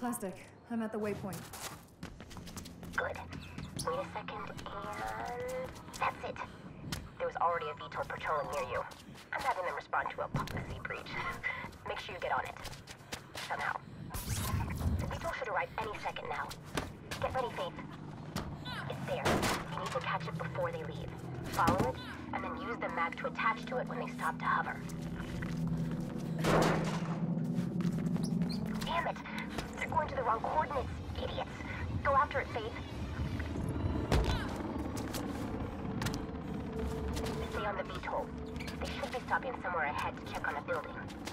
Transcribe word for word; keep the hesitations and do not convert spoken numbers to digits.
Plastic. I'm at the waypoint. Good. Wait a second, and... that's it. There was already a V TOL patrolling near you. I'm having them respond to a policy breach. Make sure you get on it. Somehow. The V TOL should arrive any second now. Get ready, Faith. It's there. You need to catch it before they leave. Follow it, and then use the mag to attach to it when they stop to hover. Damn it! They're going to the wrong coordinates, idiots. Go after it, Faith. Stay on the V TOL. They should be stopping somewhere ahead to check on a building.